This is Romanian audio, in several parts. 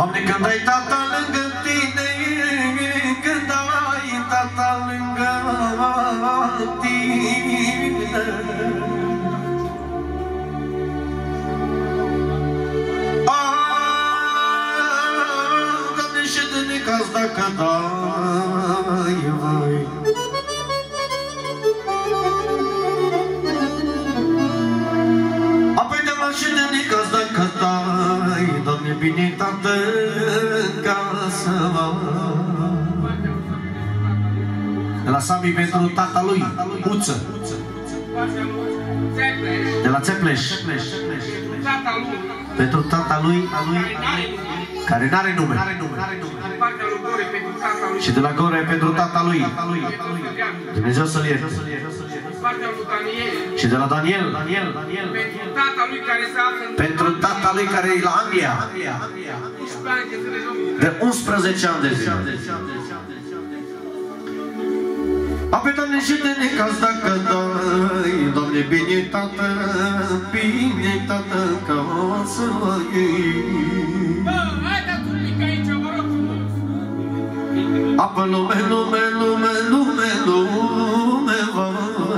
Doamne, când ai tata lângă tine, când ai tata lângă tine, Doamne, și de necaz dacă dai, vai. Apoi de la și de necaz dacă dai, Doamne, bine tată în casă. De la Sami pentru tata lui, Uță. De la Țepleș. Pentru tata lui, care n-are nume. Și de la Gore pentru tata lui. Dumnezeu să-l ierte. Și de la Daniel. Pentru tata lui care e la Anglia. De 11 ani de zile. Apoi, Doamne, și de necaz dacă dai, Doamne, bine tată, că o să iei. Apă lume, vai.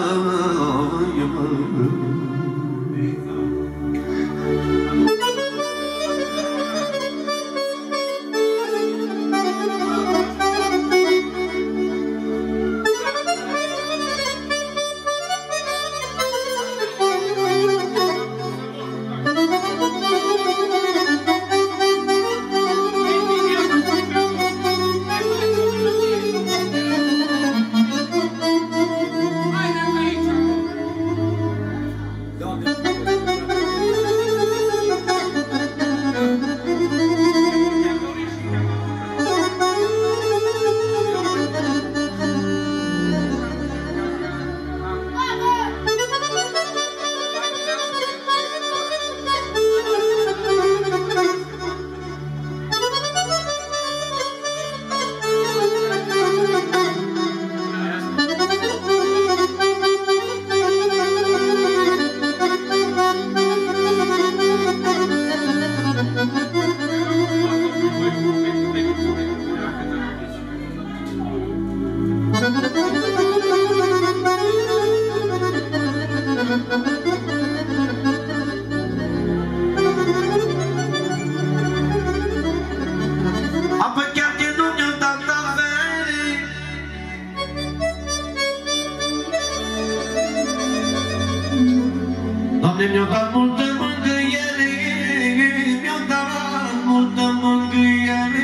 Mi-a dat multă mângâiere, mi-a dat multă mângâiere.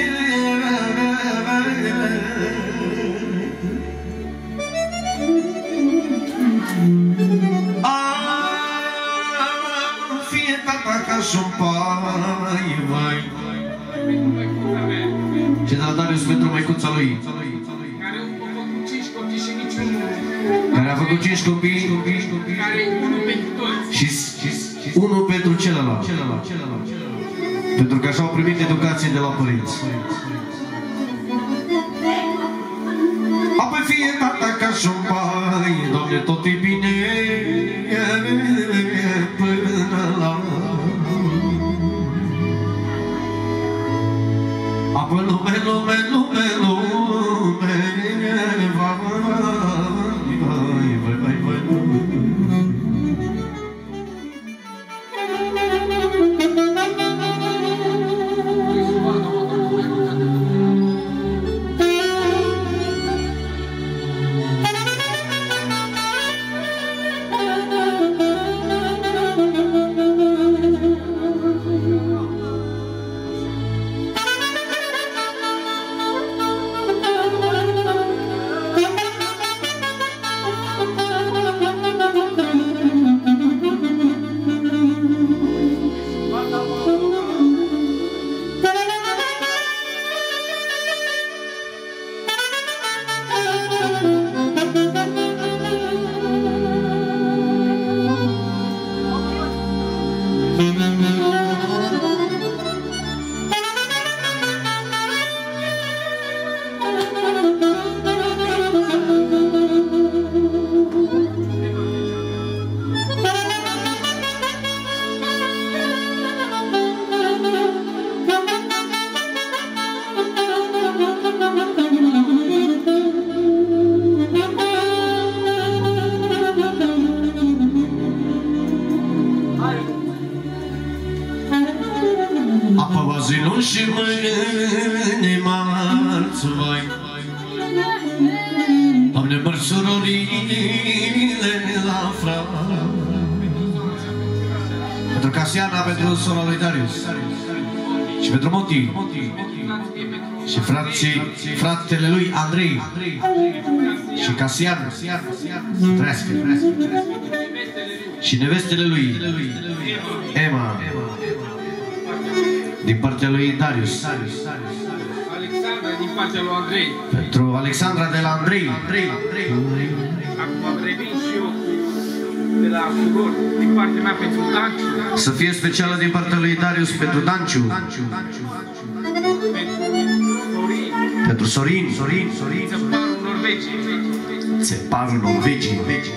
Fie tata ca și-un pai, vai. Și de la Darius pentru măicuța lui, care a făcut 5 copii, și unul pentru celălalt. Pentru că așa au primit educație de la părinți. Apoi fie tata ca și-un pai, Doamne, tot e bine până la... Apoi lume, Apa zi luni și mâine marți, vai. Doamne, mări surorile la Franța. Pentru Casiana, pentru sora lui Darius. Și pentru Monti. Și fratele lui Andrei. Și Casian. Trăiască. Și nevestele lui Emma. Din partea lui Darius. Alexandra din partea lui Andrei. Pentru Alexandra de la Andrei. Acum revin și eu de la surori din partea mea pentru Danciu. Să fie specială din partea lui Darius pentru Danciu. Pentru Sorin. Țăparul Norvegiei. Țăparul Norvegiei.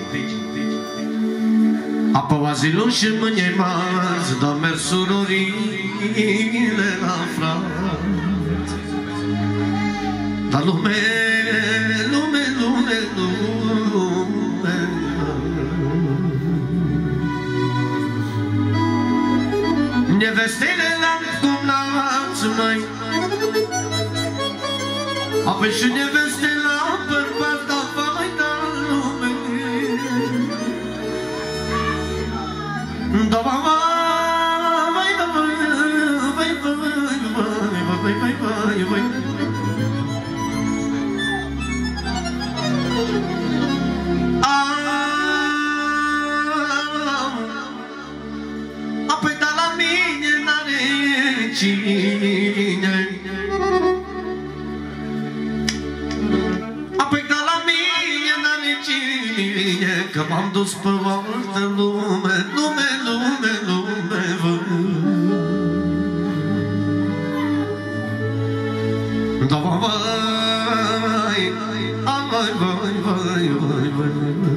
Apa vazilul și mâine marți, dar merg surorile la Franța. Dar lume. Nevestele la cum n-ați mai. Apoi și neveste la bărbat, dar vai da lume. Da vai. Apoi da la mine n-are cine. Apoi da la mine n-are cine. Că m-am dus pe altă lume. Da vai.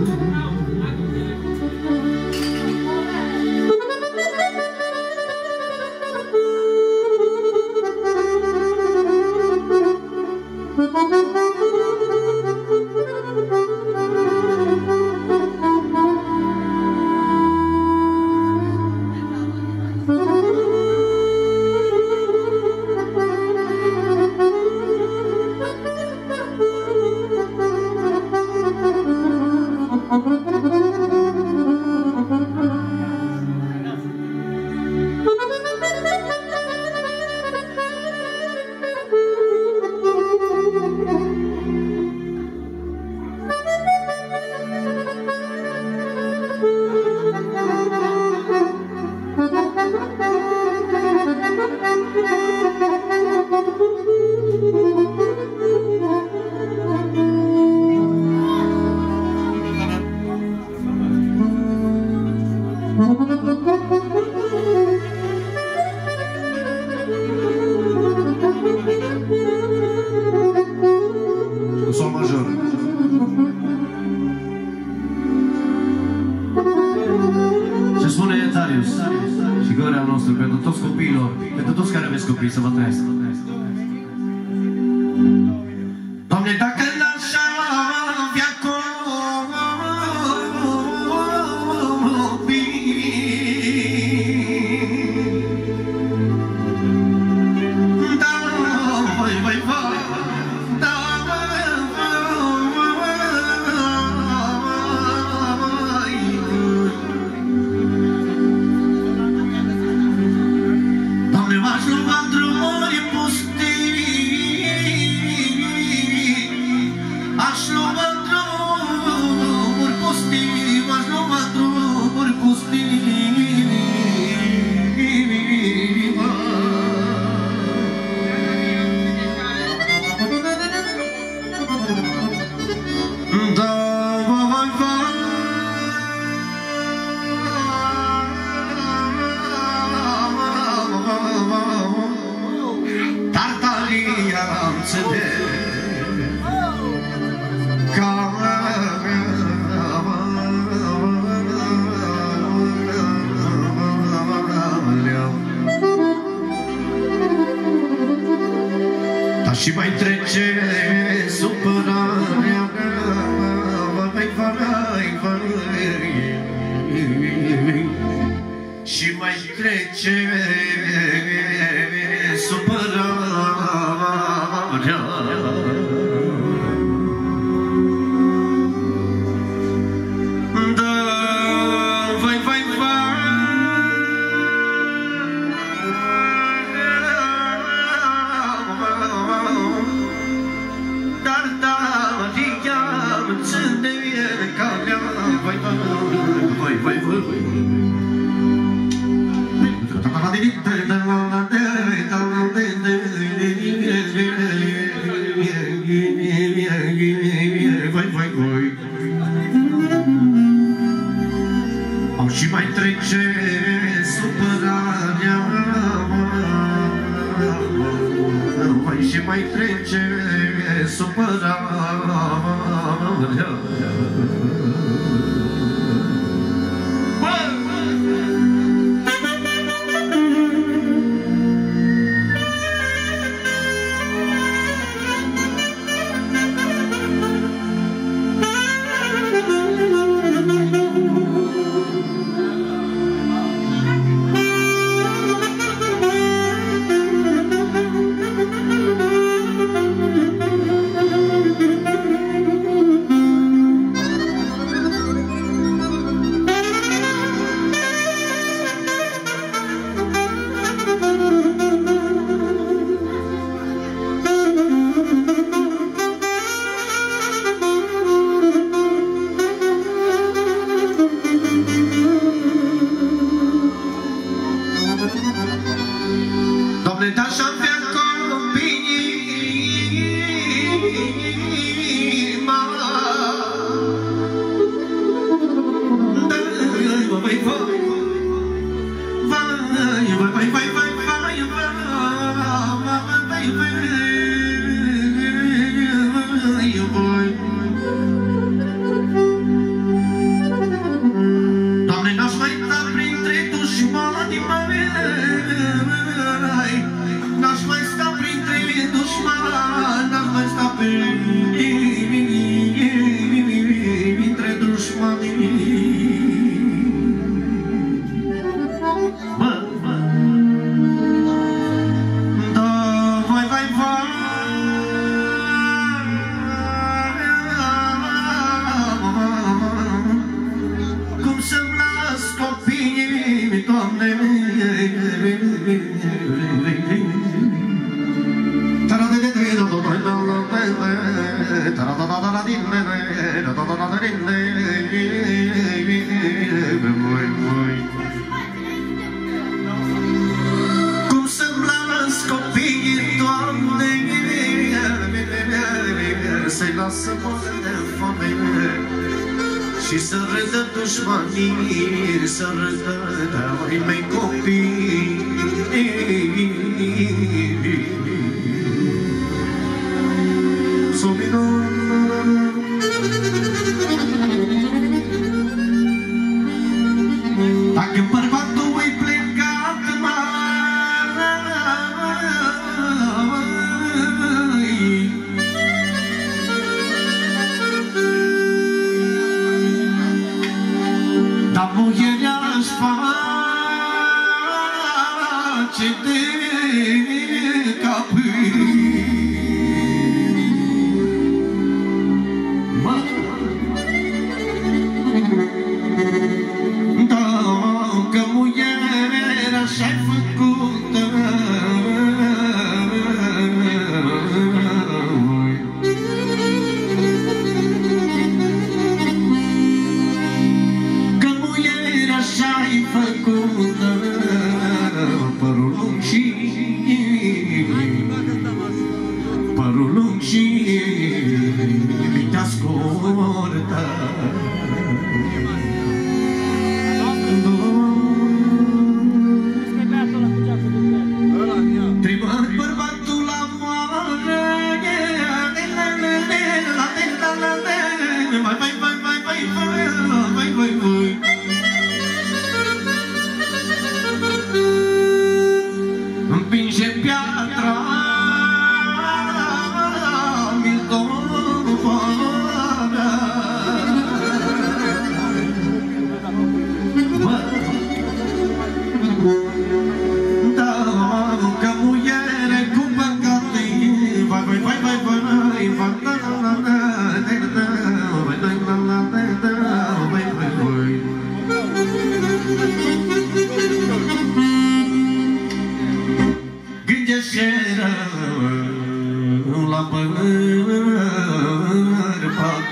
Sol major. Ce spune Darius și gărea nostru pentru toți copiilor, pentru toți care aveți copii, să vă trăiască. Doamne, dacă n-așa avea copii, da, vai, da, Doamne, m-aș lua drumuri pustii, aș lua drumuri pustii, m-aș lua drumuri pustii. Da, vai, Tartaria înțeleg ca dar și mai trece supărarea și mai trece supărarea. Da, vai, vai, vai. Dar da, ea-mi ține calea. Vai, vai, vai, vai, vai. Și mai trece supărarea, și mai trece supărarea. Cum să-mi las copiii, Doamne, să-i lasă moare de foame și să râdă dușmanii, să râdă de-ai mei copii. Dacă bărbatul îi plecat mai, dar muierea-și face de capii. Dacă muierea și-ai făcută, că muierea și-ai făcută părul lung și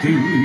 când